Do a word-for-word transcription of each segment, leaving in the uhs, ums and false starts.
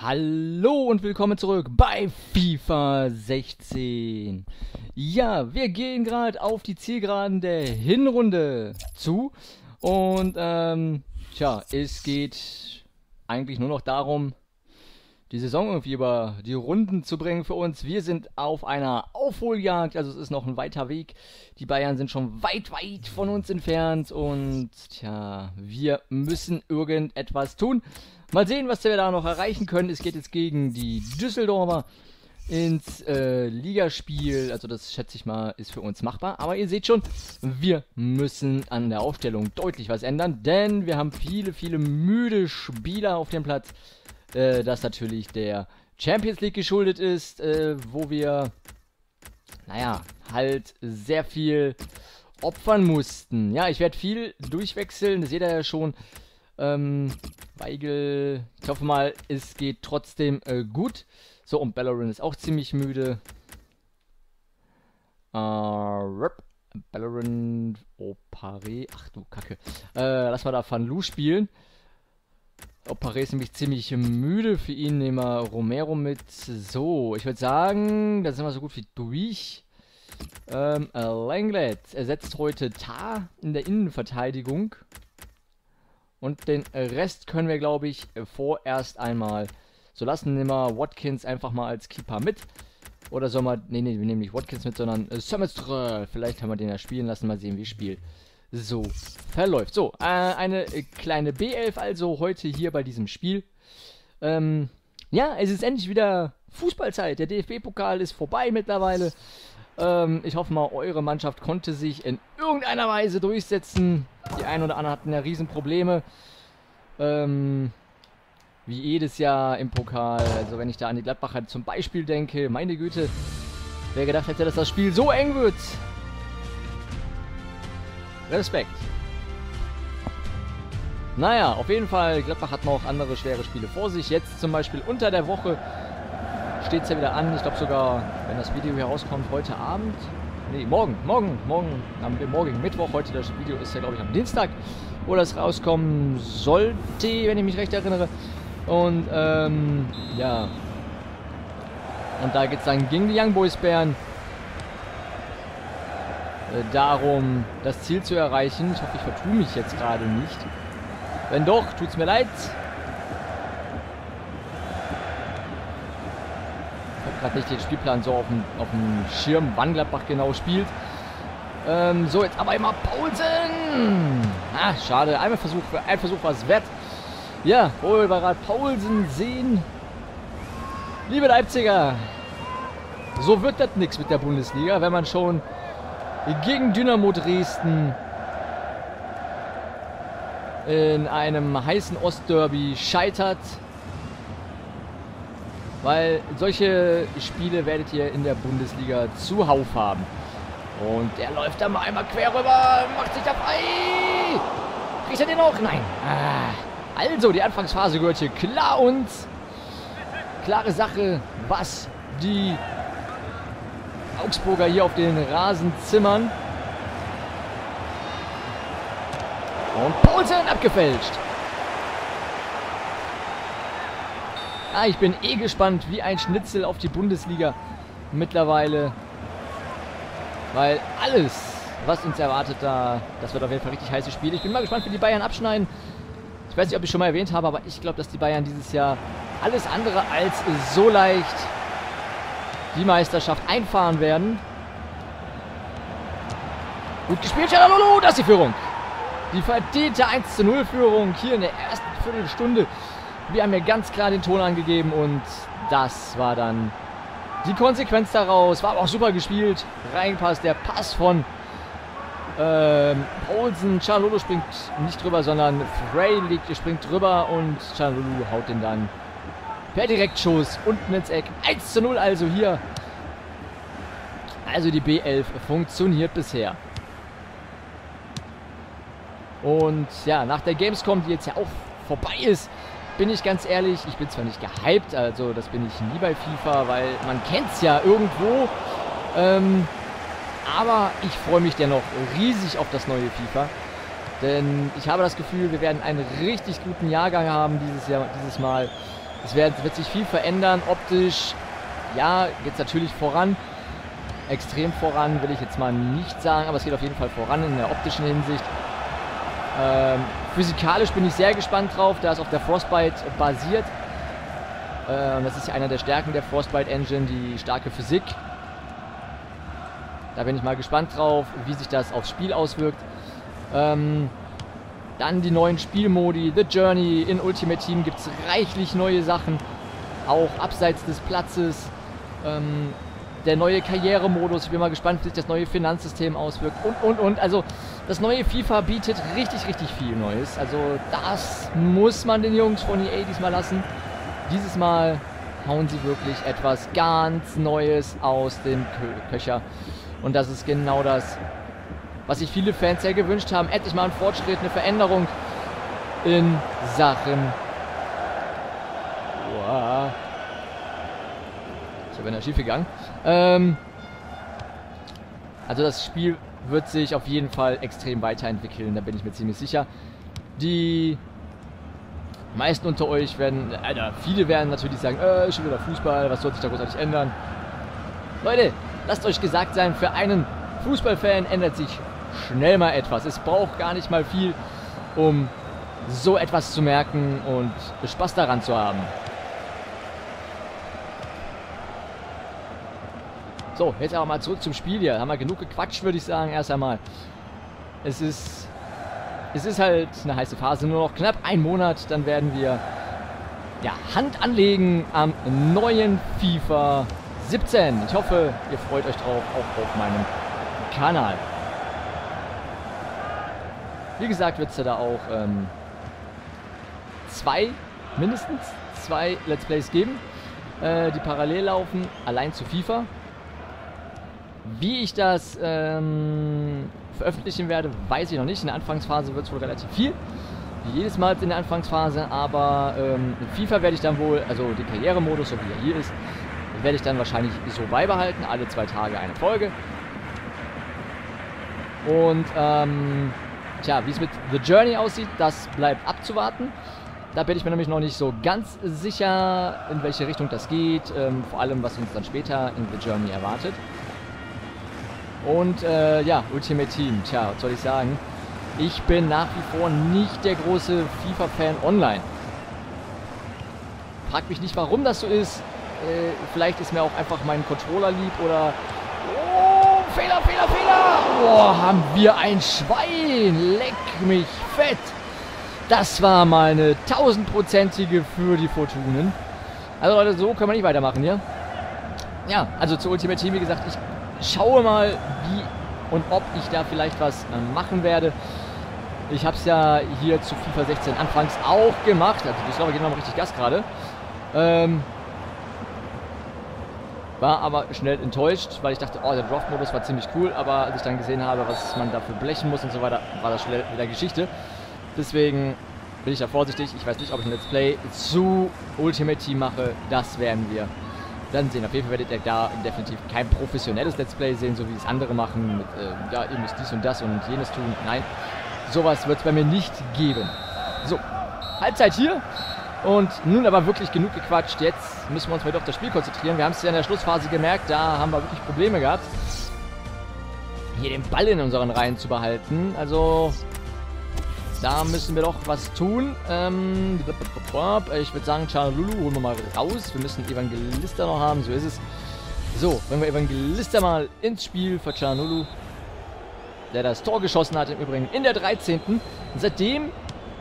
Hallo und willkommen zurück bei FIFA sechzehn. Ja, wir gehen gerade auf die Zielgeraden der Hinrunde zu. Und, ähm, tja, es geht eigentlich nur noch darum, die Saison irgendwie über die Runden zu bringen für uns. Wir sind auf einer Aufholjagd, also es ist noch ein weiter Weg. Die Bayern sind schon weit, weit von uns entfernt und, tja, wir müssen irgendetwas tun. Mal sehen, was wir da noch erreichen können. Es geht jetzt gegen die Düsseldorfer ins äh, Ligaspiel. Also das, schätze ich mal, ist für uns machbar. Aber ihr seht schon, wir müssen an der Aufstellung deutlich was ändern. Denn wir haben viele, viele müde Spieler auf dem Platz. Äh, das natürlich der Champions League geschuldet ist. Äh, wo wir, naja, halt sehr viel opfern mussten. Ja, ich werde viel durchwechseln. Das seht ihr ja schon. Ähm, Weigel, ich hoffe mal, es geht trotzdem äh, gut. So, und Bellerin ist auch ziemlich müde. Äh, Bellerin, Opare, ach du Kacke. Äh, lass mal da Van Loo spielen. Opare ist nämlich ziemlich müde. Für ihn nehmen wir Romero mit. So, ich würde sagen, da sind wir so gut wie durch. Ähm, Lenglet ersetzt heute Tah in der Innenverteidigung. Und den Rest können wir, glaube ich, vorerst einmal so lassen. Nehmen wir Watkins einfach mal als Keeper mit. Oder soll man, nee, nee, wir nehmen nicht Watkins mit, sondern äh, Semestre. Vielleicht haben wir den ja spielen lassen. Mal sehen, wie das Spiel so verläuft. So, äh, eine kleine B elf also heute hier bei diesem Spiel. Ähm, ja, es ist endlich wieder Fußballzeit. Der D F B-Pokal ist vorbei mittlerweile. Ähm, ich hoffe mal, eure Mannschaft konnte sich in irgendeiner Weise durchsetzen. Die einen oder anderen hatten ja Riesenprobleme. Ähm, wie jedes Jahr im Pokal. Also wenn ich da an die Gladbacher zum Beispiel denke, meine Güte, wer gedacht hätte, dass das Spiel so eng wird. Respekt. Naja, auf jeden Fall, Gladbach hat noch andere schwere Spiele vor sich. Jetzt zum Beispiel unter der Woche steht es ja wieder an. Ich glaube sogar, wenn das Video hier rauskommt, heute Abend. Nee, morgen, morgen, morgen, am morgigen Mittwoch. Heute das Video ist ja, glaube ich, am Dienstag, wo das rauskommen sollte, wenn ich mich recht erinnere. Und, ähm, ja. Und da geht es dann gegen die Young Boys Bären äh, darum, das Ziel zu erreichen. Ich hoffe, ich vertue mich jetzt gerade nicht. Wenn doch, tut es mir leid. Gerade nicht den Spielplan so auf dem, auf dem Schirm, wann Gladbach genau spielt. Ähm, so, jetzt aber immer Paulsen. Ah, schade. Ein Versuch, ein Versuch war es wert. Ja, wo wir gerade Paulsen sehen. Liebe Leipziger, so wird das nichts mit der Bundesliga, wenn man schon gegen Dynamo Dresden in einem heißen Ostderby scheitert. Weil solche Spiele werdet ihr in der Bundesliga zuhauf haben. Und der läuft da mal einmal quer rüber, macht sich da frei. Kriegt er den auch? Nein. Also, die Anfangsphase gehört hier klar uns. Klare Sache, was die Augsburger hier auf den Rasen zimmern. Und Paulsen abgefälscht. Ah, ich bin eh gespannt wie ein Schnitzel auf die Bundesliga mittlerweile. Weil alles, was uns erwartet, da, das wird auf jeden Fall richtig heiße Spiele. Ich bin mal gespannt, wie die Bayern abschneiden. Ich weiß nicht, ob ich schon mal erwähnt habe, aber ich glaube, dass die Bayern dieses Jahr alles andere als so leicht die Meisterschaft einfahren werden. Gut gespielt, Çalhanoğlu, das ist die Führung. Die verdiente eins zu null Führung hier in der ersten Viertelstunde. Wir haben ja ganz klar den Ton angegeben und das war dann die Konsequenz daraus. War aber auch super gespielt. Reingepasst. Der Pass von ähm, Paulsen. Çalhanoğlu springt nicht drüber, sondern Frey liegt, springt drüber und Çalhanoğlu haut den dann per Direktschuss unten ins Eck. eins zu null also hier. Also die B elf funktioniert bisher. Und ja, nach der Gamescom, die jetzt ja auch vorbei ist, bin ich ganz ehrlich, ich bin zwar nicht gehypt, also das bin ich nie bei FIFA, weil man kennt es ja irgendwo, ähm, aber ich freue mich dennoch riesig auf das neue FIFA, denn ich habe das Gefühl, wir werden einen richtig guten Jahrgang haben dieses Jahr, dieses Mal Es wird, wird sich viel verändern, optisch, ja, geht es natürlich voran. Extrem voran will ich jetzt mal nicht sagen, aber es geht auf jeden Fall voran in der optischen Hinsicht. Ähm, physikalisch bin ich sehr gespannt drauf, da es auf der Frostbite basiert. Äh, das ist ja einer der Stärken der Frostbite Engine, die starke Physik. Da bin ich mal gespannt drauf, wie sich das aufs Spiel auswirkt. Ähm, dann die neuen Spielmodi, The Journey, in Ultimate Team gibt es reichlich neue Sachen, auch abseits des Platzes. Ähm, der neue Karrieremodus, ich bin mal gespannt, wie sich das neue Finanzsystem auswirkt und, und, und. Also das neue FIFA bietet richtig, richtig viel Neues. Also das muss man den Jungs von E A diesmal lassen. Dieses Mal hauen sie wirklich etwas ganz Neues aus dem Köcher. Und das ist genau das, was sich viele Fans sehr gewünscht haben. Endlich mal ein Fortschritt, eine Veränderung in Sachen... Wow. Ich habe ja schief gegangen. Ähm, also das Spiel wird sich auf jeden Fall extrem weiterentwickeln, da bin ich mir ziemlich sicher. Die meisten unter euch werden, Alter, viele werden natürlich sagen, äh, schon wieder Fußball, was soll sich da großartig ändern? Leute, lasst euch gesagt sein, für einen Fußballfan ändert sich schnell mal etwas. Es braucht gar nicht mal viel, um so etwas zu merken und Spaß daran zu haben. So, jetzt aber mal zurück zum Spiel hier. Haben wir genug gequatscht, würde ich sagen, erst einmal. Es ist, es ist halt eine heiße Phase, nur noch knapp ein Monat, dann werden wir ja, Hand anlegen am neuen FIFA siebzehn. Ich hoffe, ihr freut euch drauf, auch auf meinem Kanal. Wie gesagt, wird es da auch ähm, zwei, mindestens zwei Let's Plays geben, äh, die parallel laufen, allein zu FIFA. Wie ich das ähm, veröffentlichen werde, weiß ich noch nicht. In der Anfangsphase wird es wohl relativ viel. Wie jedes Mal in der Anfangsphase. Aber ähm, in FIFA werde ich dann wohl, also den Karrieremodus, so wie er hier ist, werde ich dann wahrscheinlich so beibehalten. Alle zwei Tage eine Folge. Und ähm, tja, wie es mit The Journey aussieht, das bleibt abzuwarten. Da bin ich mir nämlich noch nicht so ganz sicher, in welche Richtung das geht. Ähm, vor allem, was uns dann später in The Journey erwartet. Und äh, ja, Ultimate Team, tja, was soll ich sagen? Ich bin nach wie vor nicht der große FIFA-Fan online. Frag mich nicht, warum das so ist. Äh, vielleicht ist mir auch einfach mein Controller lieb oder... Oh, Fehler, Fehler, Fehler! Oh, haben wir ein Schwein! Leck mich fett! Das war mal eine tausendprozentige für die Fortunen. Also Leute, so können wir nicht weitermachen hier. Ja, also zu Ultimate Team, wie gesagt, ich schaue mal, wie und ob ich da vielleicht was äh, machen werde. Ich habe es ja hier zu FIFA sechzehn anfangs auch gemacht. Also die Slowakei geht nochmal richtig Gas gerade. Ähm, war aber schnell enttäuscht, weil ich dachte, oh, der Draft-Modus war ziemlich cool. Aber als ich dann gesehen habe, was man dafür blechen muss und so weiter, war das schnell wieder Geschichte. Deswegen bin ich da vorsichtig. Ich weiß nicht, ob ich ein Let's Play zu Ultimate Team mache. Das werden wir dann sehen. Auf jeden Fall werdet ihr da definitiv kein professionelles Let's Play sehen, so wie es andere machen, mit, äh, ja, ihr müsst dies und das und jenes tun. Nein, sowas wird es bei mir nicht geben. So, Halbzeit hier. Und nun aber wirklich genug gequatscht. Jetzt müssen wir uns mal auf das Spiel konzentrieren. Wir haben es ja in der Schlussphase gemerkt, da haben wir wirklich Probleme gehabt, hier den Ball in unseren Reihen zu behalten. Also... da müssen wir doch was tun. Ähm, ich würde sagen, Çalhanoğlu holen wir mal raus. Wir müssen Evangelista noch haben, so ist es. So, wenn wir Evangelista mal ins Spiel für Çalhanoğlu, der das Tor geschossen hat, im Übrigen in der dreizehnten Seitdem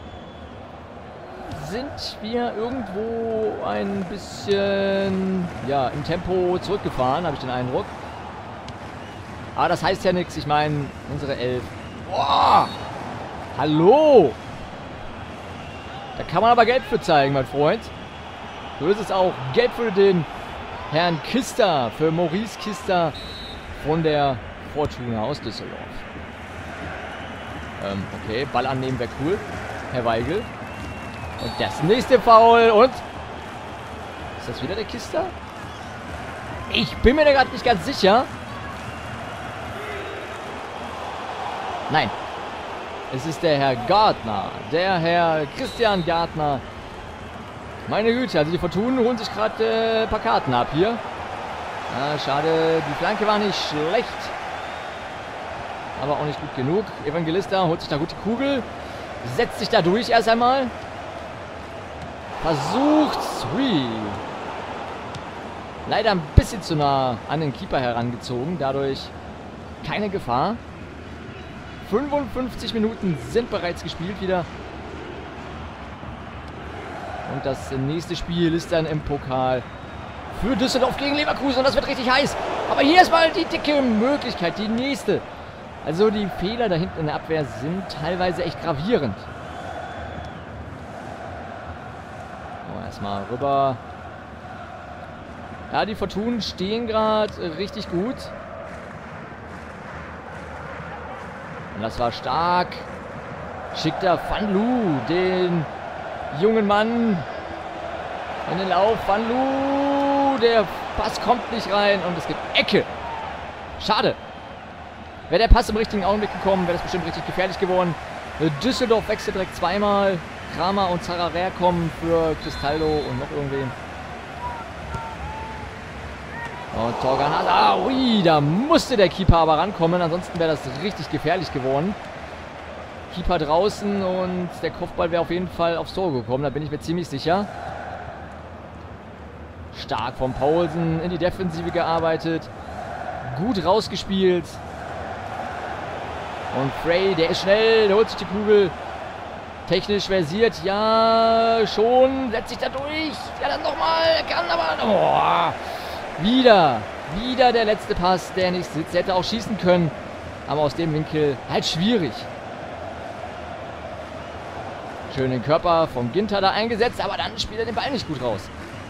sind wir irgendwo ein bisschen, ja, im Tempo zurückgefahren, habe ich den Eindruck. Aber das heißt ja nichts. Ich meine, unsere Elf. Boah! Hallo! Da kann man aber Geld für zeigen, mein Freund. So ist es auch. Geld für den Herrn Kister, für Maurice Kister von der Fortuna aus Düsseldorf. Ähm, okay, Ball annehmen wäre cool. Herr Weigel. Und das nächste Foul. Und? Ist das wieder der Kister? Ich bin mir da gerade nicht ganz sicher. Nein. Es ist der Herr Gardner. Der Herr Christian Gardner. Meine Güte, also die Fortunen holen sich gerade äh, ein paar Karten ab hier. Ah, schade, die Flanke war nicht schlecht. Aber auch nicht gut genug. Evangelista holt sich da gut die Kugel. Setzt sich da durch erst einmal. Versucht's. Hui. Leider ein bisschen zu nah an den Keeper herangezogen. Dadurch keine Gefahr. fünfundfünfzig Minuten sind bereits gespielt wieder. Und das nächste Spiel ist dann im Pokal für Düsseldorf gegen Leverkusen. Und das wird richtig heiß. Aber hier ist mal die dicke Möglichkeit. Die nächste. Also die Fehler da hinten in der Abwehr sind teilweise echt gravierend. So, erstmal rüber. Ja, die Fortunen stehen gerade richtig gut. Und das war stark. Schickt der Van Loo den jungen Mann in den Lauf. Van Loo, der Pass kommt nicht rein und es gibt Ecke. Schade. Wäre der Pass im richtigen Augenblick gekommen, wäre das bestimmt richtig gefährlich geworden. Düsseldorf wechselt direkt zweimal. Kramer und Zararer kommen für Cristaldo und noch irgendwen. Und Torgan Hazard. Ui, da musste der Keeper aber rankommen. Ansonsten wäre das richtig gefährlich geworden. Keeper draußen und der Kopfball wäre auf jeden Fall aufs Tor gekommen. Da bin ich mir ziemlich sicher. Stark von Paulsen in die Defensive gearbeitet. Gut rausgespielt. Und Frey, der ist schnell, der holt sich die Kugel. Technisch versiert, ja, schon, setzt sich da durch. Ja, dann nochmal, er kann aber, oh, wieder, wieder der letzte Pass, der nicht sitzt. Der hätte auch schießen können, aber aus dem Winkel halt schwierig. Schön den Körper vom Ginter da eingesetzt, aber dann spielt er den Ball nicht gut raus.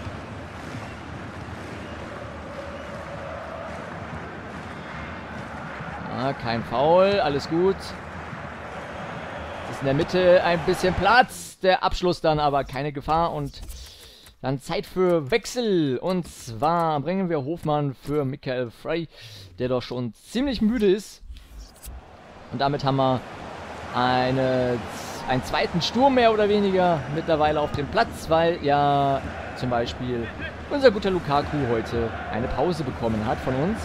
Ah, kein Foul, alles gut. Es ist in der Mitte ein bisschen Platz. Der Abschluss dann aber keine Gefahr und dann Zeit für Wechsel. Und zwar bringen wir Hofmann für Michael Frey, der doch schon ziemlich müde ist. Und damit haben wir eine, einen zweiten Sturm mehr oder weniger mittlerweile auf dem Platz, weil ja zum Beispiel unser guter Lukaku heute eine Pause bekommen hat von uns.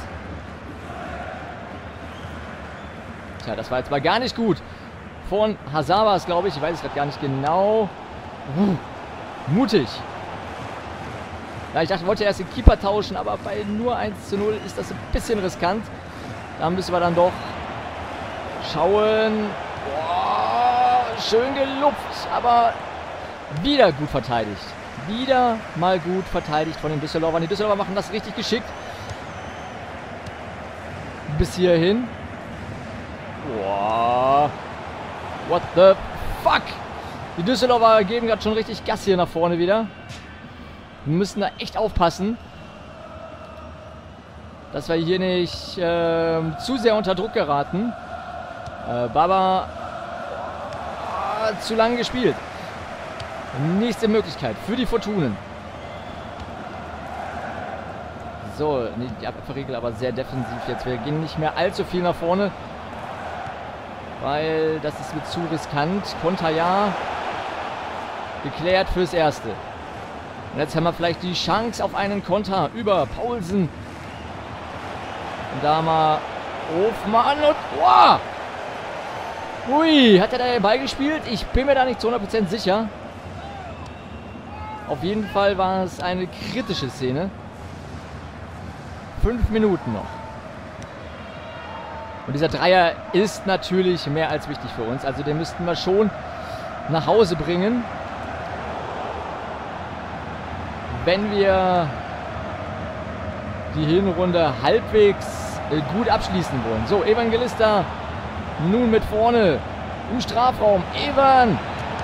Tja, das war jetzt mal gar nicht gut. Von Hazard war es, glaube ich. Ich weiß es gerade gar nicht genau. Uh, mutig. Ja, ich dachte, ich wollte erst den Keeper tauschen, aber bei nur eins zu null ist das ein bisschen riskant. Da müssen wir dann doch schauen. Boah, schön gelupft, aber wieder gut verteidigt. Wieder mal gut verteidigt von den Düsseldorfern. Die Düsseldorfer machen das richtig geschickt. Bis hierhin. Boah. What the fuck? Die Düsseldorfer geben gerade schon richtig Gas hier nach vorne wieder. Wir müssen da echt aufpassen, dass wir hier nicht äh, zu sehr unter Druck geraten. Äh, Baba äh, zu lange gespielt. Nächste Möglichkeit für die Fortunen. So, die Abwehrregel aber sehr defensiv jetzt. Wir gehen nicht mehr allzu viel nach vorne, weil das ist mit zu riskant. Konter ja. Geklärt fürs Erste. Und jetzt haben wir vielleicht die Chance auf einen Konter über Paulsen. Und da mal Hofmann und... Wow! Ui, hat er da den Ball gespielt? Ich bin mir da nicht zu hundert Prozent sicher. Auf jeden Fall war es eine kritische Szene. Fünf Minuten noch. Und dieser Dreier ist natürlich mehr als wichtig für uns. Also den müssten wir schon nach Hause bringen, wenn wir die Hinrunde halbwegs gut abschließen wollen. So, Evangelista nun mit vorne im Strafraum. Evangelista!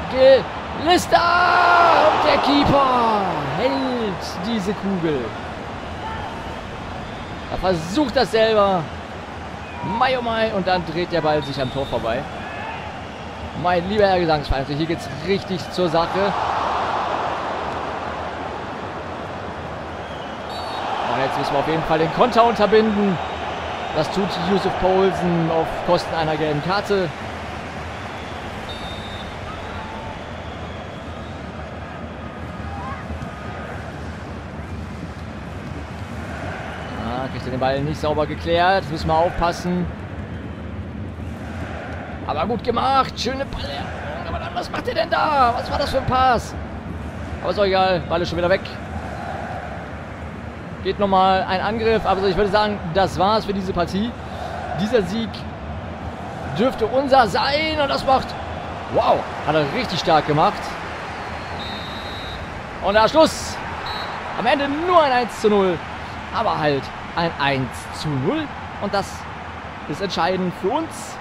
Und der Keeper hält diese Kugel. Er versucht das selber. Mai oh mai, und dann dreht der Ball sich am Tor vorbei. Mein lieber Herr Gesangsverein, hier geht es richtig zur Sache. Und jetzt müssen wir auf jeden Fall den Konter unterbinden. Das tut Yusuf Poulsen auf Kosten einer gelben Karte. den Ball nicht sauber geklärt. Müssen wir aufpassen. Aber gut gemacht. Schöne Ball. Aber dann, was macht ihr denn da? Was war das für ein Pass? Aber ist auch egal. Ball ist schon wieder weg. Geht nochmal ein Angriff. Aber ich würde sagen, das war's für diese Partie. Dieser Sieg dürfte unser sein. Und das macht... Wow. Hat er richtig stark gemacht. Und der Schluss. Am Ende nur ein eins zu null. Aber halt ein eins zu null. Und das ist entscheidend für uns.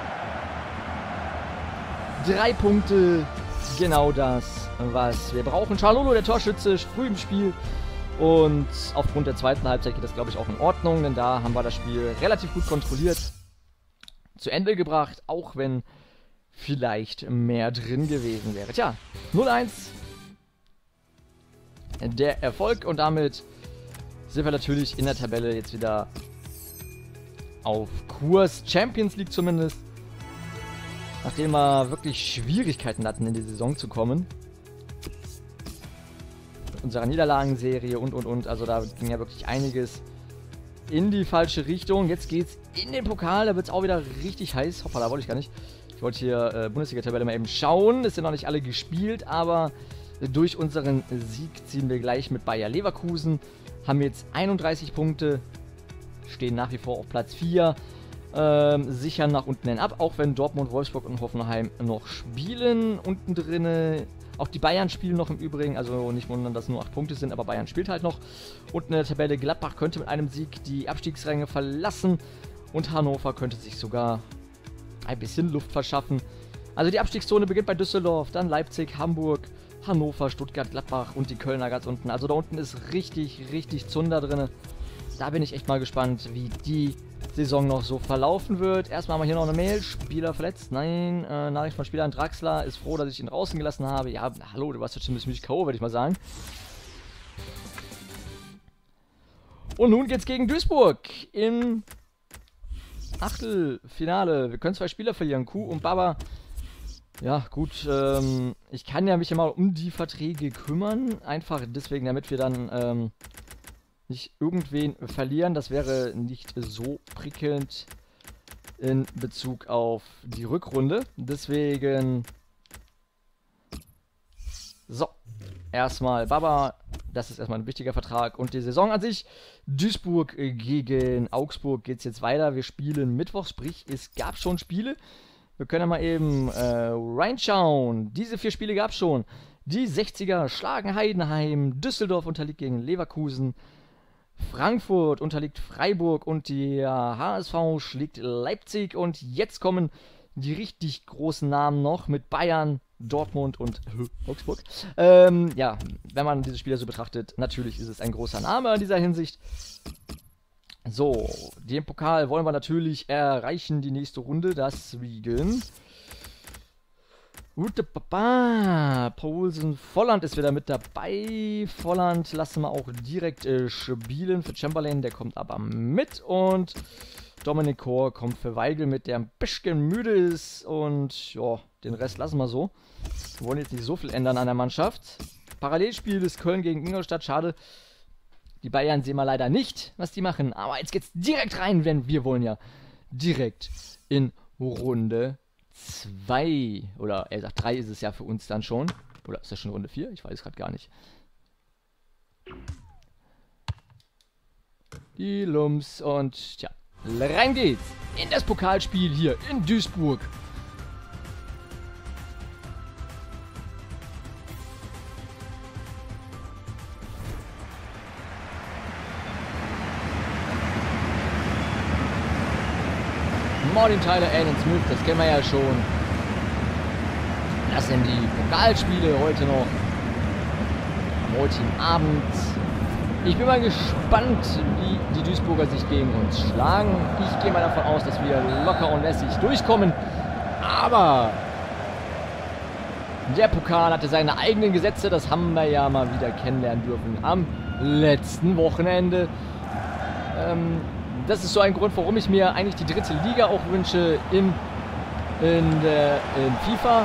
Drei Punkte. Genau das, was wir brauchen. Çalhanoğlu, der Torschütze, früh im Spiel. Und aufgrund der zweiten Halbzeit geht das, glaube ich, auch in Ordnung. Denn da haben wir das Spiel relativ gut kontrolliert zu Ende gebracht. Auch wenn vielleicht mehr drin gewesen wäre. Tja, null eins. Der Erfolg, und damit sind wir natürlich in der Tabelle jetzt wieder auf Kurs. Champions League zumindest. Nachdem wir wirklich Schwierigkeiten hatten, in die Saison zu kommen. Mit unserer Niederlagenserie und und und. Also da ging ja wirklich einiges in die falsche Richtung. Jetzt geht's in den Pokal. Da wird es auch wieder richtig heiß. Hoppala, wollte ich gar nicht. Ich wollte hier äh, Bundesliga-Tabelle mal eben schauen. Es sind noch nicht alle gespielt, aber durch unseren Sieg ziehen wir gleich mit Bayer Leverkusen. Haben jetzt einunddreißig Punkte. Stehen nach wie vor auf Platz vier. Ähm, sichern nach unten hin ab. Auch wenn Dortmund, Wolfsburg und Hoffenheim noch spielen. Unten drinne. Auch die Bayern spielen noch im Übrigen. Also nicht wundern, dass nur acht Punkte sind. Aber Bayern spielt halt noch. Unten in der Tabelle Gladbach könnte mit einem Sieg die Abstiegsränge verlassen. Und Hannover könnte sich sogar ein bisschen Luft verschaffen. Also die Abstiegszone beginnt bei Düsseldorf. Dann Leipzig, Hamburg, Hannover, Stuttgart, Gladbach und die Kölner ganz unten. Also da unten ist richtig, richtig Zunder drin. Da bin ich echt mal gespannt, wie die Saison noch so verlaufen wird. Erstmal haben wir hier noch eine Mail. Spieler verletzt. Nein, äh, Nachricht von Spieler Draxler. Ist froh, dass ich ihn draußen gelassen habe. Ja, hallo, du warst jetzt schon ziemlich K O, würde ich mal sagen. Und nun geht's gegen Duisburg im Achtelfinale. Wir können zwei Spieler verlieren. Kuh und Baba. Ja, gut, ähm, ich kann ja mich ja mal um die Verträge kümmern. Einfach deswegen, damit wir dann ähm, nicht irgendwen verlieren. Das wäre nicht so prickelnd in Bezug auf die Rückrunde. Deswegen... So, erstmal Baba. Das ist erstmal ein wichtiger Vertrag. Und die Saison an sich. Duisburg gegen Augsburg geht es jetzt weiter. Wir spielen Mittwoch, sprich es gab schon Spiele. Wir können ja mal eben äh, reinschauen. Diese vier Spiele gab es schon. Die sechziger schlagen Heidenheim. Düsseldorf unterliegt gegen Leverkusen. Frankfurt unterliegt Freiburg. Und der H S V schlägt Leipzig. Und jetzt kommen die richtig großen Namen noch mit Bayern, Dortmund und Augsburg. Ähm, ja, wenn man diese Spieler so betrachtet, natürlich ist es ein großer Name in dieser Hinsicht. So, den Pokal wollen wir natürlich erreichen, die nächste Runde, deswegen. Poulsen, Volland ist wieder mit dabei. Volland lassen wir auch direkt äh, spielen für Chamberlain, der kommt aber mit. Und Dominik Kor kommt für Weigl mit, der ein bisschen müde ist. Und ja, den Rest lassen wir so. Wir wollen jetzt nicht so viel ändern an der Mannschaft. Parallelspiel ist Köln gegen Ingolstadt, schade. Die Bayern sehen wir leider nicht, was die machen. Aber jetzt geht's direkt rein, denn wir wollen ja direkt in Runde zwei. Oder er sagt drei ist es ja für uns dann schon. Oder ist das schon Runde vier? Ich weiß gerade gar nicht. Die Lums und tja, rein geht's in das Pokalspiel hier in Duisburg. Martin Tyler, Alan Smith, das kennen wir ja schon. Das sind die Pokalspiele heute noch. Am heutigen Abend. Ich bin mal gespannt, wie die Duisburger sich gegen uns schlagen. Ich gehe mal davon aus, dass wir locker und lässig durchkommen. Aber der Pokal hatte seine eigenen Gesetze. Das haben wir ja mal wieder kennenlernen dürfen am letzten Wochenende. Ähm... Das ist so ein Grund, warum ich mir eigentlich die dritte Liga auch wünsche in, in, der, in FIFA.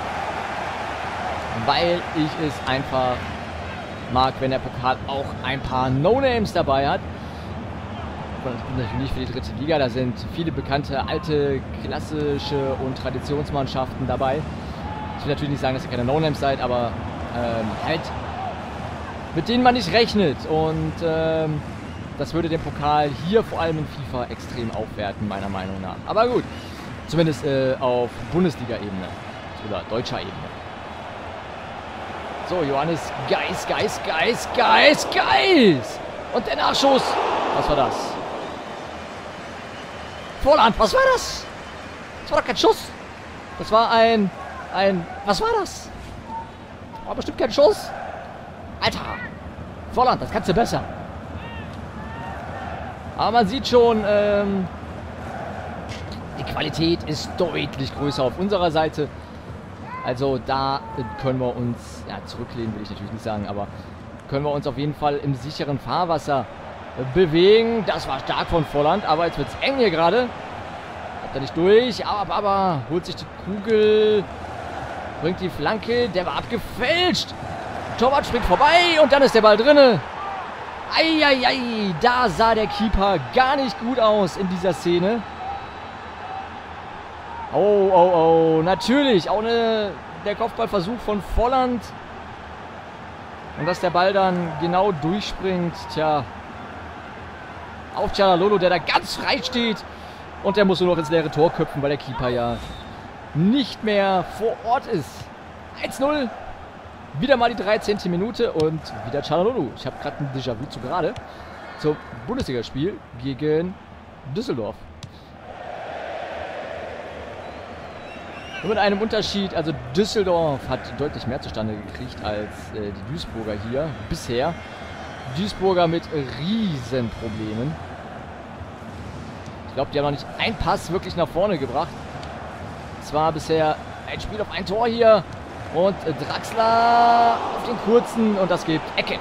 Weil ich es einfach mag, wenn der Pokal auch ein paar No-Names dabei hat. natürlich nicht für die dritte Liga. Da sind viele bekannte, alte, klassische und Traditionsmannschaften dabei. Ich will natürlich nicht sagen, dass ihr keine No-Names seid, aber ähm, halt mit denen man nicht rechnet. Und ähm, das würde den Pokal hier vor allem in FIFA extrem aufwerten, meiner Meinung nach. Aber gut, zumindest äh, auf Bundesliga-Ebene oder deutscher Ebene. So, Johannes Geis, Geis, Geis, Geis, Geis! Und der Nachschuss! Was war das? Vorland, was war das? Das war doch kein Schuss! Das war ein... ein... Was war das? War bestimmt kein Schuss! Alter! Vorland, das kannst du besser! Aber man sieht schon, ähm... die Qualität ist deutlich größer auf unserer Seite. Also da können wir uns, ja, zurücklehnen will ich natürlich nicht sagen, aber können wir uns auf jeden Fall im sicheren Fahrwasser bewegen. Das war stark von Volland, aber jetzt wird es eng hier gerade. Kommt er nicht durch, aber, aber holt sich die Kugel, bringt die Flanke, der war abgefälscht. Torwart springt vorbei und dann ist der Ball drinne. Eieiei, da sah der Keeper gar nicht gut aus in dieser Szene. Oh, oh, oh, natürlich, auch eine, der Kopfballversuch von Volland. Und dass der Ball dann genau durchspringt, tja. Auf Çalhanoğlu, der da ganz frei steht. Und der muss nur noch ins leere Tor köpfen, weil der Keeper ja nicht mehr vor Ort ist. eins null. Wieder mal die dreizehnte Minute und wieder Çalhanoğlu. Ich habe gerade ein Déjà-vu zu gerade. Zum Bundesligaspiel gegen Düsseldorf. Nur mit einem Unterschied, also Düsseldorf hat deutlich mehr zustande gekriegt als äh, die Duisburger hier bisher. Duisburger mit Riesenproblemen. Ich glaube, die haben noch nicht einen Pass wirklich nach vorne gebracht. Es war bisher ein Spiel auf ein Tor hier. Und äh, Draxler auf den kurzen und das gibt Ecke.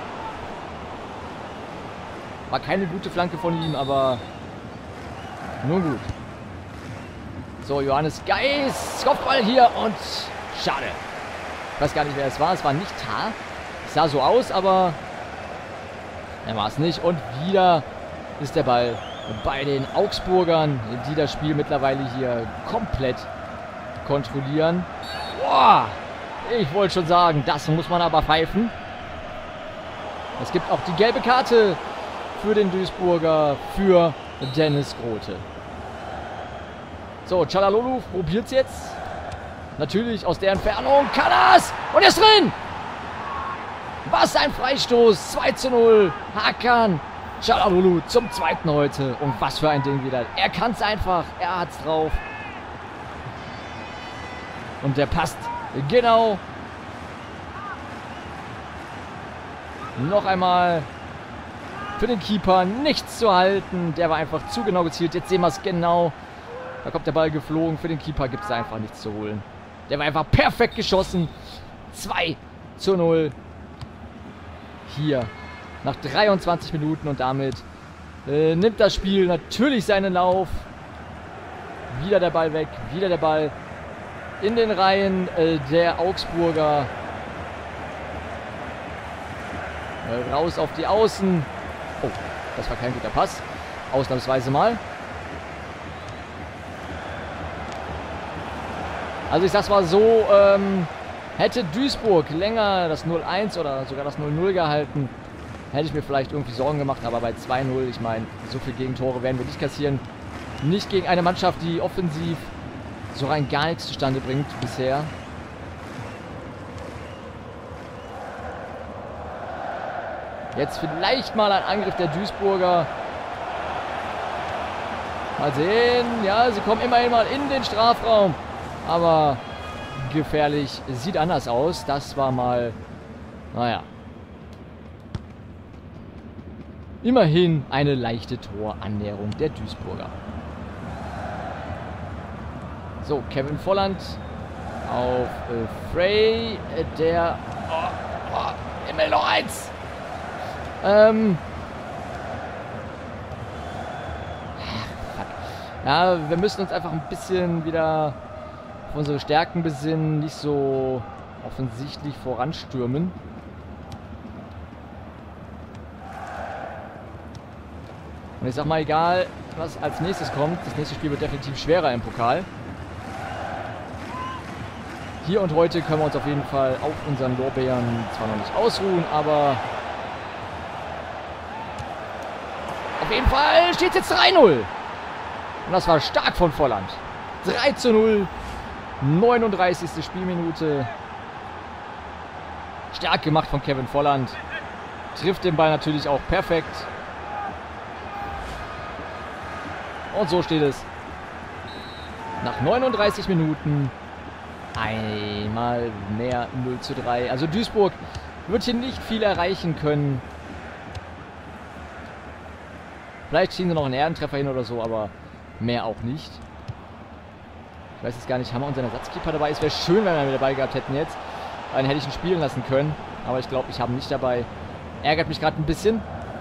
War keine gute Flanke von ihm, aber nur gut. So, Johannes Geis, Kopfball hier und schade. Ich weiß gar nicht, wer es war. Es war nicht Tar. Es sah so aus, aber er war es nicht. Und wieder ist der Ball bei den Augsburgern, die das Spiel mittlerweile hier komplett kontrollieren. Boah, ich wollte schon sagen, das muss man aber pfeifen. Es gibt auch die gelbe Karte für den Duisburger, für Dennis Grote. So, Çalhanoğlu probiert es jetzt. Natürlich aus der Entfernung. Kann er's! Und er ist drin! Was ein Freistoß! zwei zu null. Hakan Çalhanoğlu zum zweiten heute. Und was für ein Ding wieder. Er kann es einfach. Er hat's drauf. Und der passt genau. Noch einmal für den Keeper nichts zu halten. Der war einfach zu genau gezielt. Jetzt sehen wir es genau. Da kommt der Ball geflogen. Für den Keeper gibt es einfach nichts zu holen. Der war einfach perfekt geschossen. zwei zu null. Hier. Nach dreiundzwanzig Minuten. Und damit äh, nimmt das Spiel natürlich seinen Lauf. Wieder der Ball weg. Wieder der Ball in den Reihen äh, der Augsburger. Äh, raus auf die Außen. Oh, das war kein guter Pass. Ausnahmsweise mal. Also ich sag's mal so, ähm, hätte Duisburg länger das null eins oder sogar das null null gehalten, hätte ich mir vielleicht irgendwie Sorgen gemacht, aber bei zwei null, ich meine, so viele Gegentore werden wir nicht kassieren. Nicht gegen eine Mannschaft, die offensiv so rein gar nichts zustande bringt bisher. Jetzt vielleicht mal ein Angriff der Duisburger. Mal sehen, ja, sie kommen immerhin mal in den Strafraum. Aber gefährlich, sieht anders aus. Das war mal, naja, immerhin eine leichte Torannäherung der Duisburger. So, Kevin Volland auf äh, Frey, äh, der, oh, oh, immer noch eins. Ähm, ja, wir müssen uns einfach ein bisschen wieder auf unsere Stärken besinnen, nicht so offensichtlich voranstürmen. Und ich sag mal, egal, was als nächstes kommt, das nächste Spiel wird definitiv schwerer im Pokal. Hier und heute können wir uns auf jeden Fall auf unseren Lorbeeren zwar noch nicht ausruhen, aber auf jeden Fall steht es jetzt drei null. Und das war stark von Volland. drei zu null, neununddreißigste Spielminute. Stark gemacht von Kevin Volland. Trifft den Ball natürlich auch perfekt. Und so steht es. Nach neununddreißig Minuten einmal mehr null zu drei. Also Duisburg wird hier nicht viel erreichen können. Vielleicht ziehen sie noch einen Ehrentreffer hin oder so, aber mehr auch nicht. Ich weiß jetzt gar nicht, haben wir unseren Ersatzkeeper dabei? Es wäre schön, wenn wir ihn dabei gehabt hätten jetzt. Dann hätte ich ihn spielen lassen können. Aber ich glaube, ich habe ihn nicht dabei. Ärgert mich gerade ein bisschen.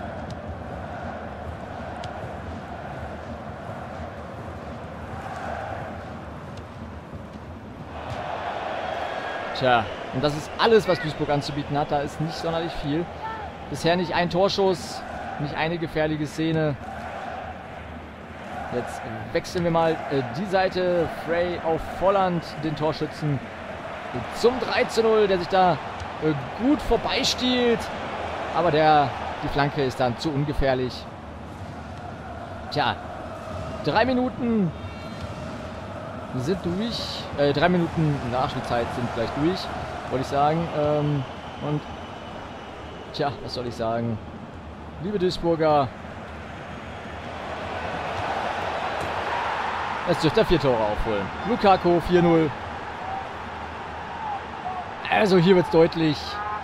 Tja, und das ist alles, was Duisburg anzubieten hat. Da ist nicht sonderlich viel. Bisher nicht ein Torschuss, nicht eine gefährliche Szene. Jetzt wechseln wir mal äh, die Seite. Frey auf Volland, den Torschützen, zum drei zu null, der sich da äh, gut vorbeistiehlt. Aber der, die Flanke ist dann zu ungefährlich. Tja, drei Minuten sind durch. Äh, drei Minuten Nachspielzeit sind gleich durch, wollte ich sagen. Ähm, und tja, was soll ich sagen? Liebe Duisburger, es dürfte er vier Tore aufholen. Lukaku vier null. Also hier wird es deutlich.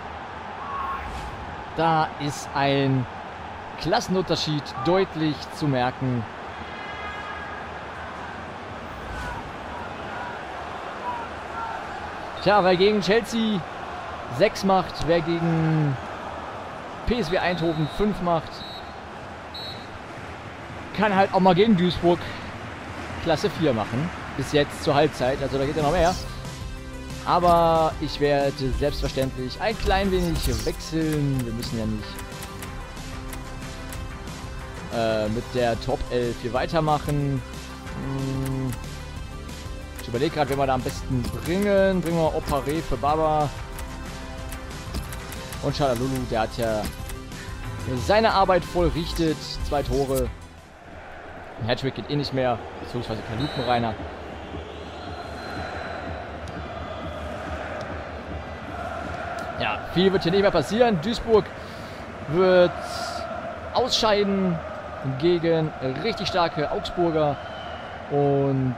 Da ist ein Klassenunterschied deutlich zu merken. Tja, wer gegen Chelsea sechs macht, wer gegen P S V Eindhoven fünf macht, kann halt auch mal gegen Duisburg Klasse vier machen. Bis jetzt zur Halbzeit, also da geht ja noch mehr. Aber ich werde selbstverständlich ein klein wenig wechseln. Wir müssen ja nicht äh, mit der Top elf hier weitermachen. Hm. Ich überlege gerade, wen wir da am besten bringen. Bringen wir Opare für Baba. Und Shalalulu, der hat ja seine Arbeit vollrichtet. Zwei Tore. Ein Hattrick geht eh nicht mehr. Beziehungsweise kein Lupenreiner. Ja, viel wird hier nicht mehr passieren. Duisburg wird ausscheiden gegen richtig starke Augsburger. Und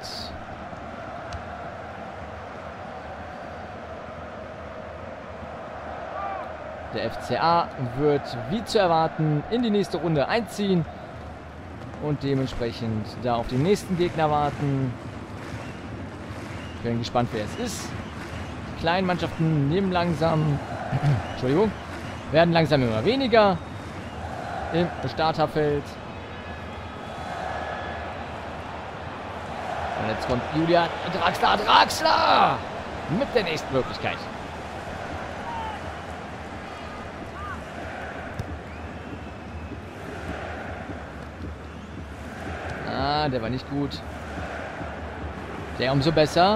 der F C A wird, wie zu erwarten, in die nächste Runde einziehen und dementsprechend da auf den nächsten Gegner warten. Ich bin gespannt, wer es ist. Die kleinen Mannschaften nehmen langsam, Entschuldigung, werden langsam immer weniger im Starterfeld. Und jetzt kommt Julian Draxler, Draxler mit der nächsten Möglichkeit. Ah, der war nicht gut. Der umso besser.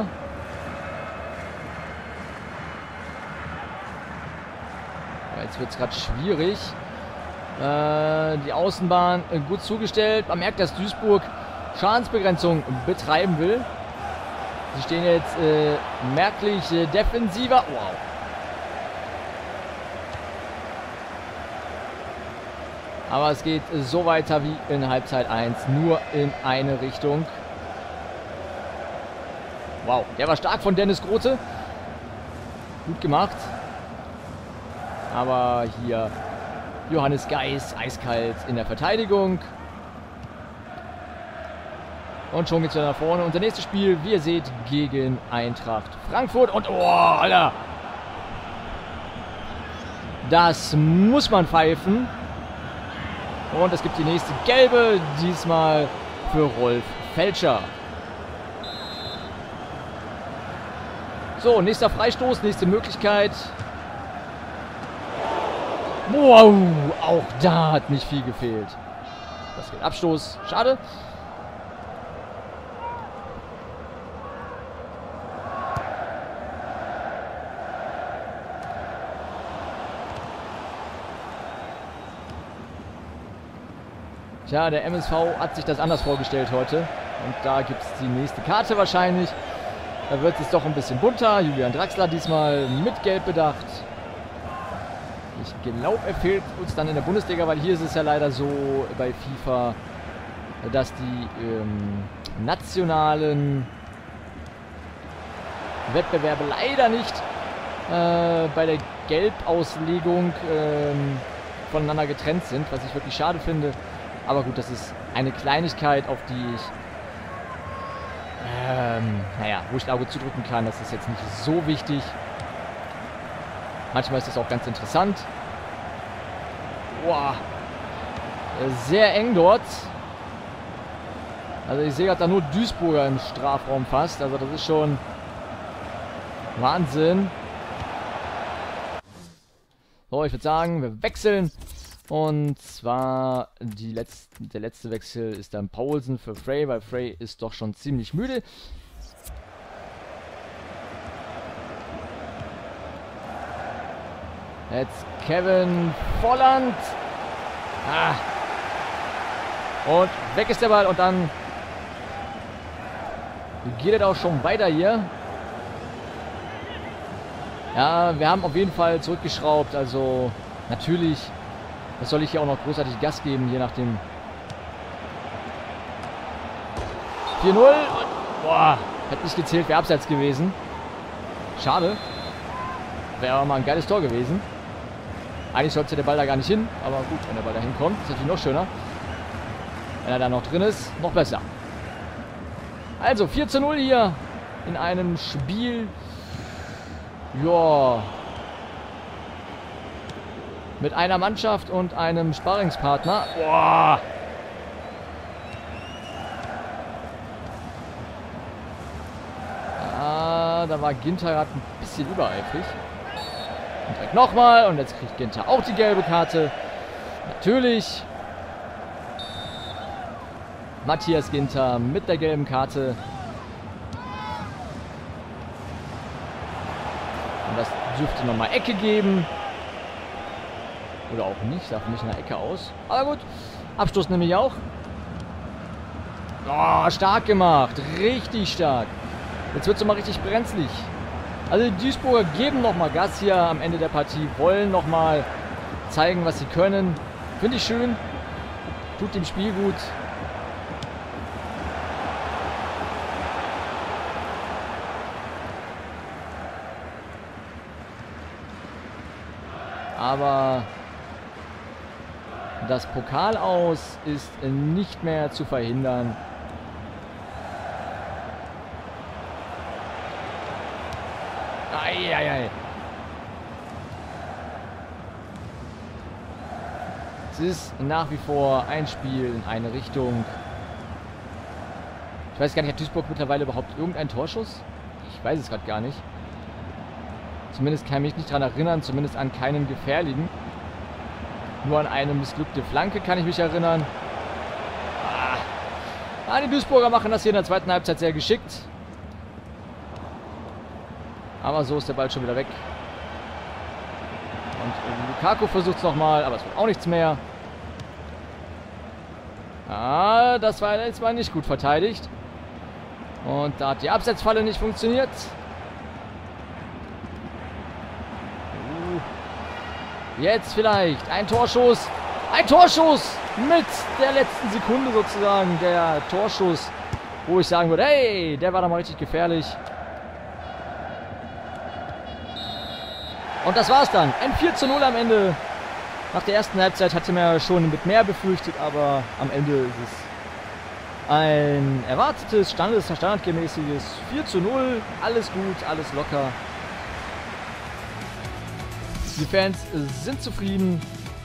Aber jetzt wird es gerade schwierig. Äh, die Außenbahn äh, gut zugestellt. Man merkt, dass Duisburg Schadensbegrenzung betreiben will. Sie stehen jetzt äh, merklich äh, defensiver. Wow. Aber es geht so weiter wie in Halbzeit eins. Nur in eine Richtung. Wow, der war stark von Dennis Grote. Gut gemacht. Aber hier Johannes Geis eiskalt in der Verteidigung. Und schon geht es wieder nach vorne. Unser nächstes Spiel, wie ihr seht, gegen Eintracht Frankfurt. Und oh, Alter. Das muss man pfeifen. Und es gibt die nächste gelbe, diesmal für Rolf Felscher. So, nächster Freistoß, nächste Möglichkeit. Wow, auch da hat nicht viel gefehlt. das geht. Abstoß. Schade. Tja, der M S V hat sich das anders vorgestellt heute. Und da gibt es die nächste Karte wahrscheinlich. Da wird es doch ein bisschen bunter. Julian Draxler diesmal mit Gelb bedacht. Ich glaube, er fehlt uns dann in der Bundesliga, weil hier ist es ja leider so bei FIFA, dass die ähm, nationalen Wettbewerbe leider nicht äh, bei der Gelbauslegung ähm, voneinander getrennt sind, was ich wirklich schade finde. Aber gut, das ist eine Kleinigkeit, auf die ich, ähm, naja, wo ich ein Auge zudrücken kann. Das ist jetzt nicht so wichtig. Manchmal ist das auch ganz interessant. Boah. Sehr eng dort. Also ich sehe gerade da nur Duisburger im Strafraum fast. Also das ist schon Wahnsinn. So, ich würde sagen, wir wechseln. Und zwar die letzte, der letzte Wechsel ist dann Paulsen für Frey, weil Frey ist doch schon ziemlich müde. Jetzt Kevin Volland. Ah. Und weg ist der Ball und dann geht er auch schon weiter hier. Ja, wir haben auf jeden Fall zurückgeschraubt. Also natürlich, was soll ich hier auch noch großartig Gas geben, je nachdem. vier null. Boah, hat nicht gezählt, wäre abseits gewesen. Schade. Wäre aber mal ein geiles Tor gewesen. Eigentlich sollte der Ball da gar nicht hin, aber gut, wenn der Ball da hinkommt, ist natürlich noch schöner. Wenn er da noch drin ist, noch besser. Also vier zu null hier in einem Spiel. Ja. Mit einer Mannschaft und einem Sparringspartner. Boah. Ah, da war Ginter gerade ein bisschen übereifrig. Und direkt nochmal. Und jetzt kriegt Ginter auch die gelbe Karte. Natürlich. Matthias Ginter mit der gelben Karte. Und das dürfte nochmal Ecke geben. Oder auch nicht. Sah für mich in der Ecke aus. Aber gut. Abstoß nämlich auch. Oh, stark gemacht. Richtig stark. Jetzt wird es mal richtig brenzlig. Also die Duisburger geben nochmal Gas hier am Ende der Partie. Wollen nochmal zeigen, was sie können. Finde ich schön. Tut dem Spiel gut. Aber das Pokalaus ist nicht mehr zu verhindern. Eieiei. Es ist nach wie vor ein Spiel in eine Richtung. Ich weiß gar nicht, hat Duisburg mittlerweile überhaupt irgendeinen Torschuss? Ich weiß es gerade gar nicht. Zumindest kann ich mich nicht daran erinnern, zumindest an keinen gefährlichen. Nur an eine missglückte Flanke kann ich mich erinnern. Ah. Ah, die Duisburger machen das hier in der zweiten Halbzeit sehr geschickt. Aber so ist der Ball schon wieder weg. Und Lukaku versucht es nochmal, aber es wird auch nichts mehr. Ah, das war jetzt mal nicht gut verteidigt. Und da hat die Absetzfalle nicht funktioniert. Jetzt vielleicht ein Torschuss. Ein Torschuss mit der letzten Sekunde sozusagen. Der Torschuss, wo ich sagen würde, hey, der war da mal richtig gefährlich. Und das war's dann. Ein vier zu null am Ende. Nach der ersten Halbzeit hatte man ja schon mit mehr befürchtet, aber am Ende ist es ein erwartetes, standes, standardgemäßiges vier zu null. Alles gut, alles locker. Die Fans sind zufrieden.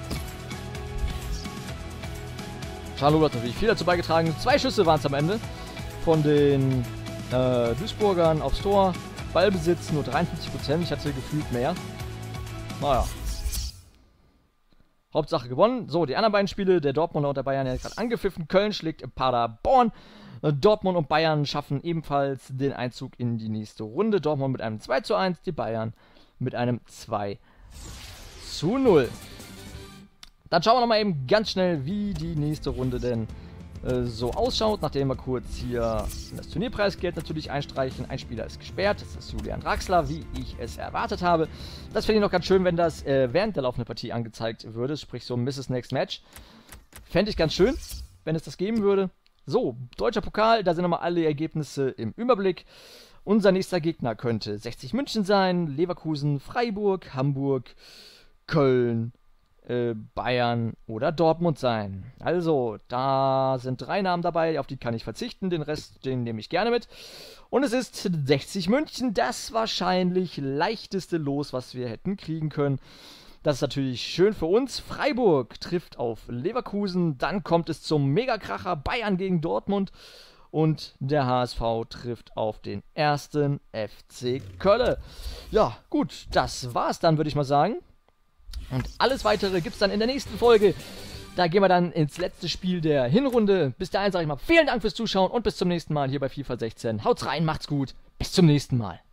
Charlo hat natürlich viel dazu beigetragen. Zwei Schüsse waren es am Ende von den äh, Duisburgern aufs Tor. Ballbesitz nur dreiundfünfzig Prozent. Ich hatte gefühlt mehr. Naja. Hauptsache gewonnen. So, die anderen beiden Spiele, der Dortmunder und der Bayern, ja gerade angepfiffen. Köln schlägt Paderborn. Dortmund und Bayern schaffen ebenfalls den Einzug in die nächste Runde. Dortmund mit einem zwei zu eins, die Bayern mit einem zwei zu null. Dann schauen wir nochmal eben ganz schnell, wie die nächste Runde denn äh, so ausschaut. Nachdem wir kurz hier das Turnierpreisgeld natürlich einstreichen. Ein Spieler ist gesperrt, das ist Julian Draxler, wie ich es erwartet habe. Das finde ich noch ganz schön, wenn das äh, während der laufenden Partie angezeigt würde, sprich so Misses Next Match. Fände ich ganz schön, wenn es das geben würde. So, deutscher Pokal, da sind nochmal alle Ergebnisse im Überblick. Unser nächster Gegner könnte sechzig München sein, Leverkusen, Freiburg, Hamburg, Köln, äh, Bayern oder Dortmund sein. Also, da sind drei Namen dabei, auf die kann ich verzichten, den Rest, den nehme ich gerne mit. Und es ist sechzig München, das wahrscheinlich leichteste Los, was wir hätten kriegen können. Das ist natürlich schön für uns. Freiburg trifft auf Leverkusen. Dann kommt es zum Megakracher Bayern gegen Dortmund. Und der H S V trifft auf den ersten F C Köln. Ja, gut, das war's dann, würde ich mal sagen. Und alles Weitere gibt's dann in der nächsten Folge. Da gehen wir dann ins letzte Spiel der Hinrunde. Bis dahin sage ich mal vielen Dank fürs Zuschauen und bis zum nächsten Mal hier bei FIFA sechzehn. Haut's rein, macht's gut. Bis zum nächsten Mal.